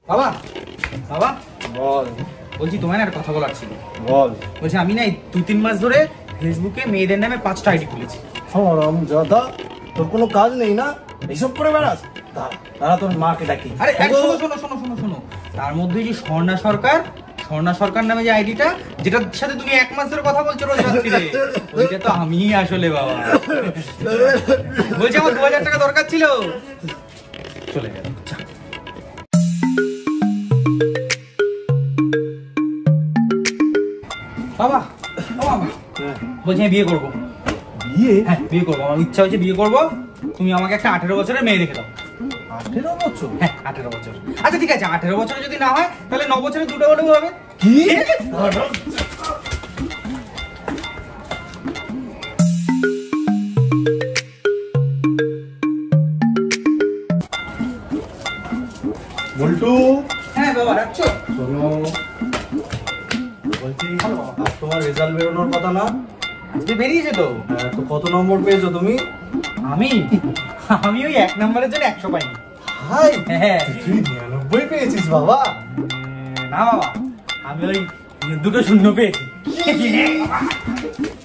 বাবা বাবা বল। বলছি তোমায় না একটা কথা বলার ছিল। বল। বলছি আমি না 2-3 মাস ধরে ফেসবুকে মেয়েদের নামে 5টা আইডি খুলেছি। হারামজাদা, তোর কোনো কাজ নেই না, এইসব করে বেড়াস? দাঁড়া তোর মাকে ডাকি। আরে শোনো শোনো শোনো শোনো, তার মধ্যে যে স্বর্ণা সরকার নামে যে আইডিটা, যেটার সাথে তুমি 1 মাস ধরে কথা বলছো রোজ রাত্রিরে, ওইটা তো আমিই আসলে বাবা। বলছি আমার 2000 টাকা দরকার ছিল, চলে গেল। বাবা বলছি আমি বিয়ে করবো। বিয়ে? হ্যাঁ বিয়ে করবো, আমার ইচ্ছা হয়েছে বিয়ে করবো। তুমি আমাকে একটা 18 বছরের মেয়ে দেখে দাও। 18 বছর? হ্যাঁ 18 বছর। আচ্ছা ঠিক আছে, 18 বছরে যদি না হয় তাহলে 9 বছরে দুটো হলেও হবে। কি? বল্টু। হ্যাঁ বাবা রাখছো? শোনো, বলছি আজ তোমার রেজাল্ট বেরোনোর কথা না? আজকে বেরিয়েছে তো। হ্যাঁ, তো কত নম্বর পেয়েছো তুমি? আমি ওই 1 নম্বরের জন্য 100 পাইনি। হাই, হ্যাঁ তুই 99 পেয়েছিস বাবা? না বাবা, আমি ওই 2 শূন্য পেয়েছি।